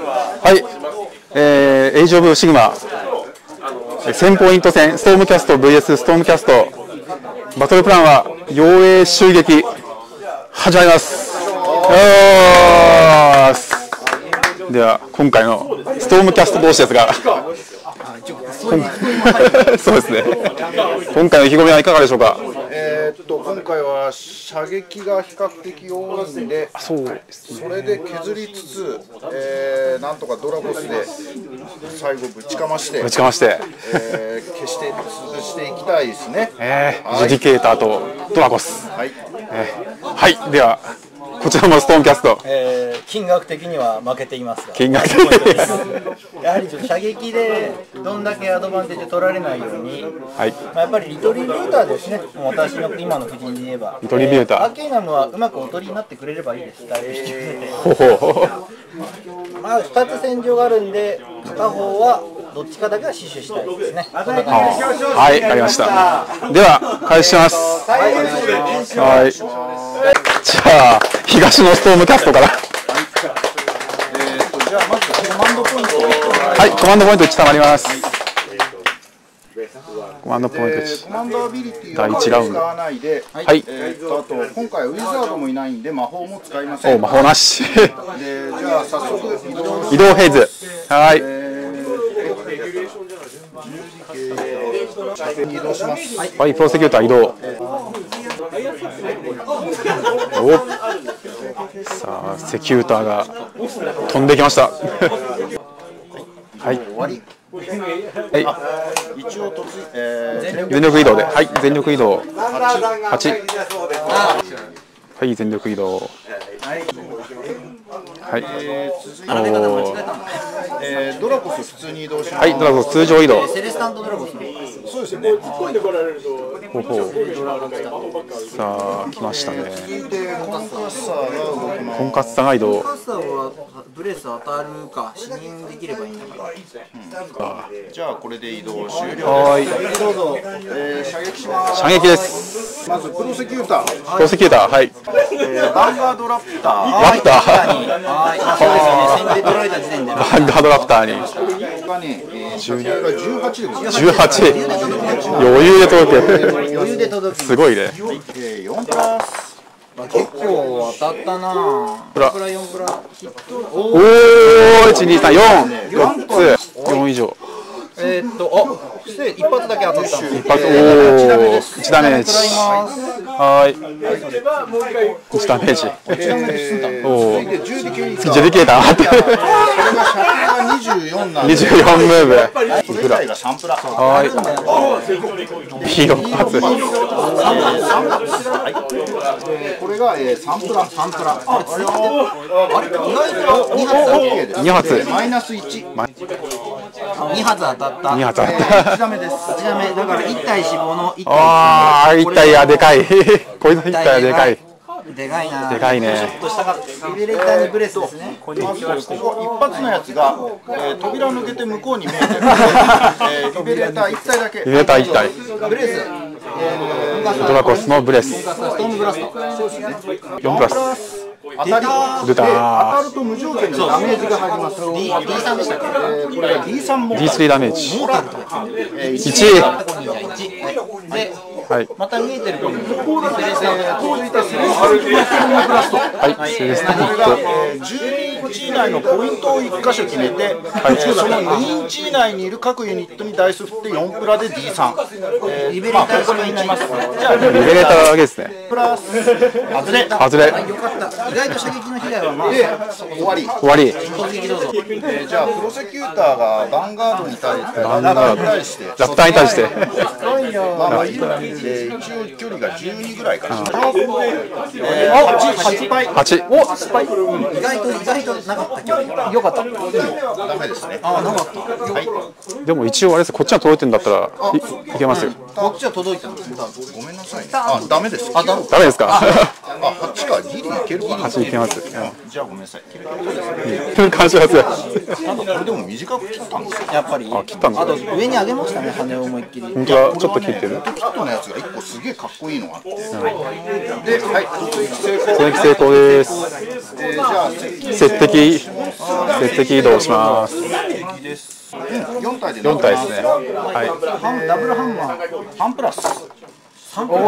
はい、エイジオブシグマ1000ポイント戦ストームキャスト VS ストームキャストバトルプランは妖艶襲撃始まります。では今回のストームキャスト同士ですがそうですね、今回の意気込みはいかがでしょうか。 今回は射撃が比較的多いんで、それで削りつつ、なんとかドラゴスで最後ぶちかまして、消して潰していきたいですね。 ジュディケーターとドラゴス。はい、ではこちらもストームキャスト、 金額的には負けていますが、 金額的やはりちょっと射撃でどんだけアドバンテージ取られないように、やっぱりリトリビューターですね。もう私の今の布陣で言えばリトリビューター、 アーケイナムはうまくおとりになってくれればいいです。だいぶ引き受けて2つ戦場があるんで、片方はどっちかだけは死守したいですね。 はい、わかりました。では開始します。はい、じゃあ東のストームキャストから。じゃあまずコマンドポイント。 はい、コマンドポイント1たまります。コマンドポイント1。 コマンドアビリティ第1ラウンド。 はい。あと今回ウィザードもいないんで魔法も使いません。 魔法なし。 じゃあ早速移動フェーズ。はい。 移動します。 はい、プロセキューター移動。さあセキューターが飛んできました。はい。 終わり。 はい。 一応全力移動で、はい、全力移動。8。はい、全力移動。はい。 ドラゴス普通に移動します。 はい、ドラゴス通常移動。 セレスタントドラゴス。 そうですね。 さあ来ましたね。 コンカッサが移動。 コンカッサはブレス当たるか死認できればいいんだから。 じゃあこれで移動終了です。 はい。 どうぞ。射撃します。 射撃です。 まずプロセキューター。 プロセキューター、はい。 バンガードラプター。 ラプター。 はい。そうですよね。先手取られた時点で。 バンガードラプターに。 がね、射程が18でございます。 18。余裕で届く。 余裕で届く。 すごいね。 4プラス。 結構当たったな。4プラ4プラ。 おお、1、2、3、4、4つ、4以上。 一発だけ当たった。 一発、おお、1ダメージ。はい。1ダメージ。おお。ジュディケーター。24ムーブ。 それ以外が3プラ。 はい。P6 発。 これが3プラ。2発。マイナス1。 2発当たった。 2発当たった。 1ダメです。 1ダメだから1体死亡の1体。 ああ、1体やでかい。こいつの1体はでかい。 でかいな。 でかいね。 リベレーターにブレスですね。 まずここ一発のやつが扉を抜けて向こうに見えてるので、リベレーター1体だけ。 リベレーター1体。 ブレス。 ドラゴスのブレス。 ストームブラスト。 そうですね。 4プラス。 当たり。 出た。 当たると無条件でダメージが入ります。 D3 でしたっけ？ これが D3 も。 D3 ダメージ。1。 で、 はい。 また見えてる子に続いてセレスタンブラスト。 はい。セレスタント。 これが12インチ以内のポイントを1箇所決めて、その2インチ以内にいる各ユニットにダイス振って4プラで D3。 リベレーターがいない。 じゃあリベレーターだけですね。 プラス外れ。 外れ。 よかった。意外と射撃の被害はまあ終わり。 終わり。 攻撃どうぞ。 じゃあプロセキューターがヴァンガードに対してラプターに対してラプターに対して。 まあ一応距離が12ぐらいから。8敗。 8。お、失敗。 意外となかった距離。よかった。 ダメですね。 ああ、なかった。 はい。 でも一応あれです。こっちが届いてるんだったらいけますよ。 こっちは届いたんです。 ごめんなさいね。あ、ダメです。 あ、ダメ。 ダメですか。 あ、8かギリいけるかな。 8いけます。 じゃあごめんなさい。 感謝です。 これでも短く切ったんですよ。 やっぱり。 あ、切ったんだ。 あと上に上げましたね。羽を思いっきり。 本当だ。ちょっと切ってる。 キットのやつつが1個すげえかっこいいのがあって、で、はい、 攻撃成功です。 じゃあ接敵移動します。 4体で 4体ですね。はい。 ダブルハンマー、3プラス。3プ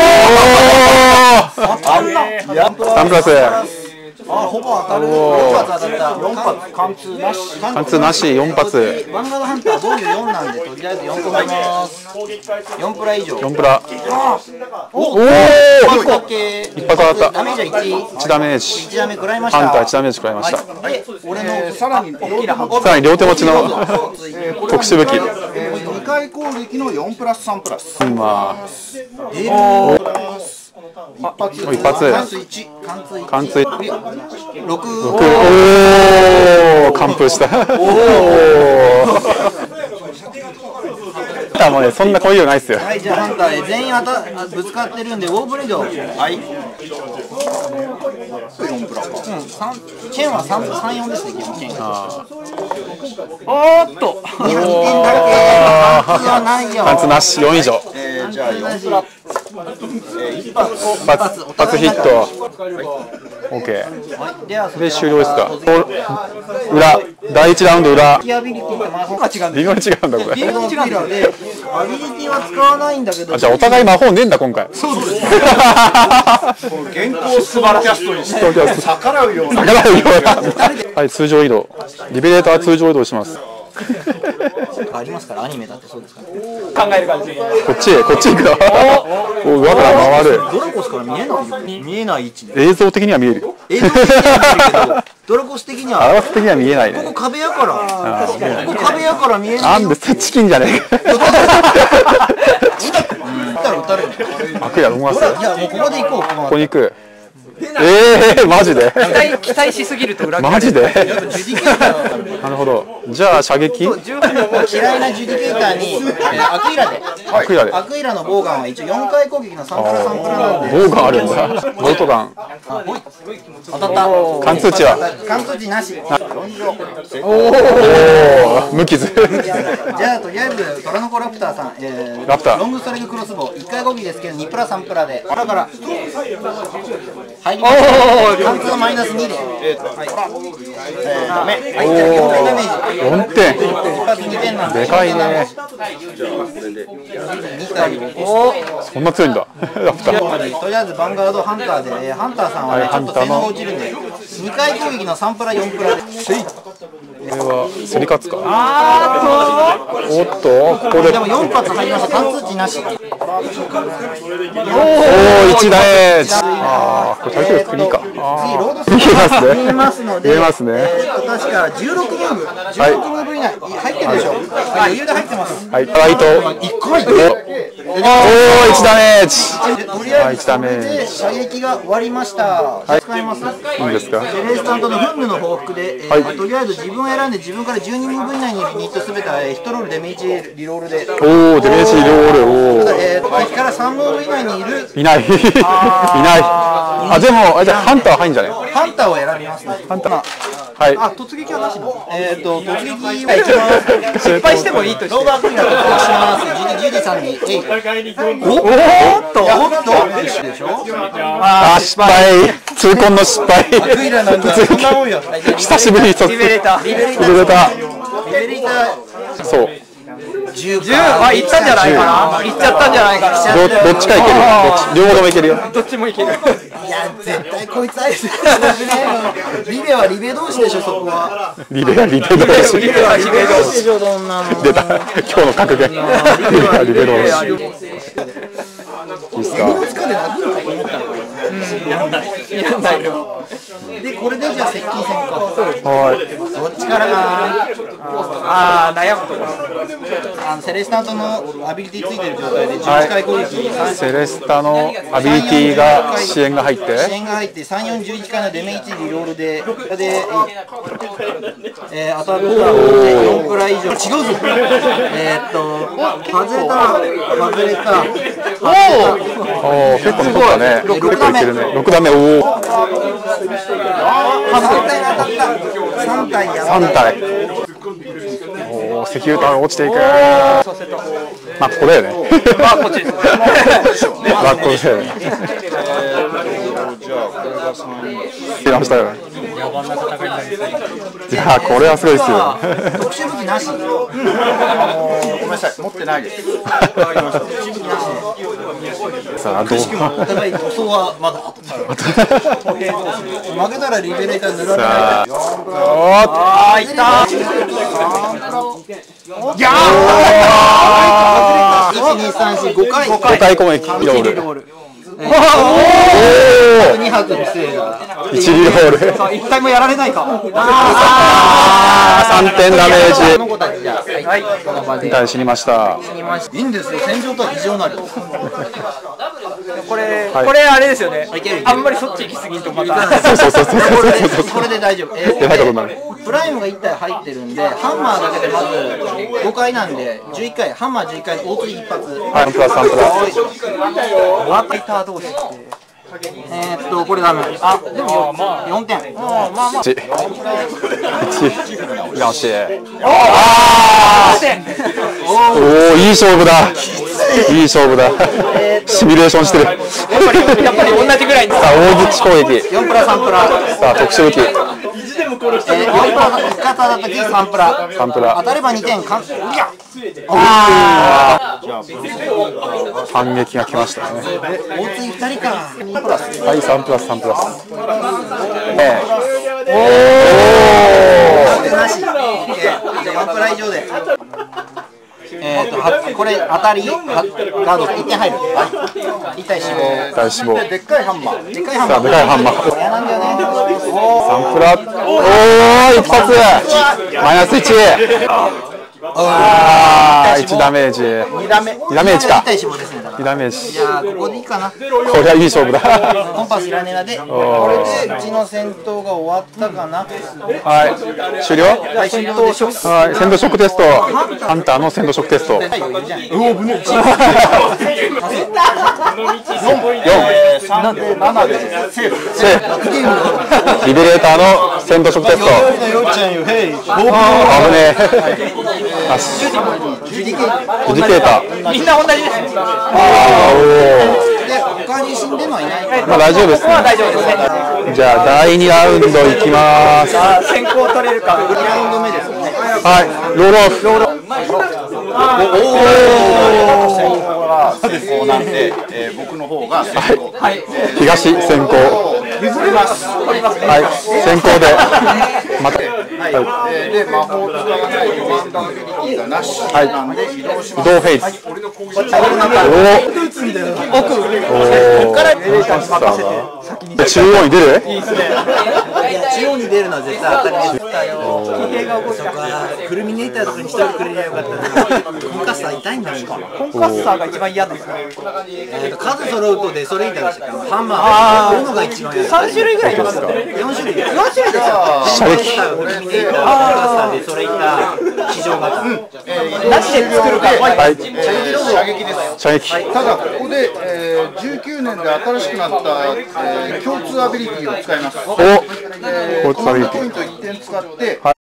ラス。ほぼ当たる。4発当たった。4発貫通なし。 貫通なし、4発。 ヴァンガードハンター防御4なんで、とりあえず4個入ります。4プラ以上。 4プラ。 おお。 一発当たった。 ダメージは 1ダメージ。 1ダメ食らいました。 ハンター1ダメージ食らいました。 で、俺のさらに両手持ちの特殊武器。 2回攻撃の4プラス3プラス。一発。貫通。 6。 完封した。もうね、そんなこういうのないっすよ。 はい、じゃあハンター全員ぶつかってるんでウォーブレード。はい。 4プラか。 チェーンは3、4ですね、基本チェーン。 おーっと。 2点だけ。貫通はないよ。 貫通なし、4以上。 じゃあ4プラ。 一発ヒット。オッケー。で終了ですか。裏、第1ラウンド裏。 アビリティって微妙に違うんだこれ。 微妙に違うんだ。アビリティは使わないんだけど。 じゃあお互い魔法ねえんだ今回。 そうです。原稿素晴らしいキャストにして逆らうような。 はい、通常移動。リベレーター通常移動します。 ありますから、アニメだってそうですから。 考える感じ。 こっち行くよ。お、上から回る。 ドラコスから見えない位置で。 映像的には見えるよ。 映像的には見えるけど、ドラコス的には。 アラス的には見えないね。 ここ壁やから。ここ壁やから見えない。 なんでチキンじゃねえか。 撃ったら撃たれる。 あくや動かす。 いや、もうここで行こう。 ここに行く。マジで期待しすぎると裏切マジでなるほど。じゃあ射撃嫌いなジュディケーターにアクイラでアクイラのボウガンは一応4回攻撃の3プラ3プラなんで。 ボウガンあるんだ。ボルトガン当たった。 貫通値は貫通値なし。 おお無傷。 じゃあとりあえずトラノコラプターさん、 ラプターロングストレグクロスボウ1回攻撃ですけど2プラ3プラでだから入りました。貫通はマイナス2で。ダメ。4点ダメージ。 4点。 一発2点なんで。 でかいね。そんな強いんだ。ラプター。 とりあえずヴァンガードハンターで、ハンターさんはね、ちょっと性能が落ちるんで、2回攻撃の3プラ4プラで。 これは競り勝つか。おっとここで。 でも4発入りました。貫通値なし。 おお1ダメージ。ああこれ耐久力国か。 次ロードス見えますので、 見えますね。 確か16ムーブ、16ムーブ以内入ってるでしょ。余裕で入ってます。 はい。ライト。1回で。おお1ダメージ。 とりあえずこれで射撃が終わりました。使います。 いいですか。 セレスタントの噴霧の報復で、とりあえず自分を選んで自分から12ムーブ以内にユニットすべて1ロールデメージリロールで。 おおデメージリロール。おお。 敵から3ムーブ以内にいる。 いない。いない。あでもじゃあハンター入んじゃね。 ハンターを選びますね。 ハンター。はい。 あ突撃はなしな。突撃は一番失敗してもいいとして。 ローバークイーンが突撃します。ジュディさんにおっとでしょ。 あ失敗。痛恨の失敗。 クイラなんだ。そんなもんよ。 久しぶりにリベレーター。 リベレーター。 そう。 10 あ、いったんじゃないかな。いっちゃったんじゃないかな。 どっちかいける。両方ともいけるよ。 どっちもいける。 いや絶対こいつあいつ。リベはリベ同士でしょそこは。 リベ同士。 リベはリベ同士。 どんなの。 出た。今日の格言。リベ同士。いいっすか。 やんないよ。 でこれでじゃあ接近戦か。 はい。 どっちからかな。 ああ悩むところ。 セレスタントのアビリティついてる状態で11回攻撃。 セレスタのアビリティが支援が入って支援が入って3、4、11回のデメージリロールで当たった4くらい以上違うぞ。外れた。 おお結構残ったね。結構いけるね。6ダメ。おお 3体当たった。3体やばい。 3体。 おお、石油タワー落ちていく。まあここだよね。 まあこっちです。 まあここだよね。 じゃあこれが3位。 ましたよ。いやこれはすごいですよ。 特殊武器なし。 ごめんなさい、持ってないです。 さあどう。 お互い塗装はまだ。負けたらリベレーター塗られない。 ああいった。いや 1、2、3、4、5回。 5回攻撃ロール。 2発のせいだ。 1リロール。 一回もやられないか。 3点ダメージ。 この子たちじゃはいこの場で死にました。 いいんですよ。戦場とは非常なり。 これあれですよね。あんまりそっち行き過ぎんとまた。 そう。 これで大丈夫。 やばいことになる。 プライムが1体入ってるんで、ハンマーだけでまず5回なんで11回、ハンマー11回、大釣り一発。 3プラス3プラス。 ワーター同士って。 これダメ。あ、でも4点。 1。よし。おお、いい勝負だ。いい勝負だ。シミュレーションしてる。 やっぱり同じぐらいに。 さあ、大口攻撃。 4プラ3プラ。 さあ、特殊武器。 4プラ1型だったき3プラ。 3プラ。 当たれば2点。 反撃が来ましたね。 大釣り2人か。 はい、3プラス3プラス。 なし。4プラ以上で。これ当たりガード1点入る。1体死亡。 体死亡。 でっかいハンマー。 でかいハンマー。 さあ、でかいハンマー。 嫌なんだよね。 3プラ。おお、一発。マイナス1。1ダメージ。2ダメージか。 1体死亡ですね。 2ダメージ。 じゃあここでいいかな。 これはいい勝負だ。 コンパスいらねえなで、これでうちの戦闘が終わったかな。 はい、終了。 はい、戦闘ショック。 はい、戦闘ショックテスト。ハンターの戦闘ショックテスト。 余裕じゃん。 4、3で7でセーフ。 リベレーターの戦闘ショックテスト。危ねえ。 ジュディケジュディケーター。 みんな同じですね。 で、他に死んではいない。 まあ大丈夫ですね。 大丈夫ですね。 じゃあ第2ラウンドいきます。 先行取れるか。 2ラウンド目ですね。 はい、ロールオフ。 そうなんで、僕の方が先行。 東先行。はい、先行で。また。 で、魔法使わないコマンドアビリティがなしなんで移動します。 移動フェイス。中央に出る？ 中央に出るのは絶対当たり前だよ。そこはクルミネーターとかにしといてくれりゃよかったな。コンカッサー痛いんだもん。 コンカッサーが一番嫌ですね。 数揃うとでそれ以下でした。ハンマーでこういうのが一番嫌。 3種類ぐらいいますか。 4種類。 4種類ですよ。 射撃。 クルミネーター、コンカッサーでそれ以下市場型。 なしで作るか。 はい。 射撃です。 射撃。 ただここで、19年で新しくなった、共通アビリティを使います。 お、 コマンドポイント1点使って、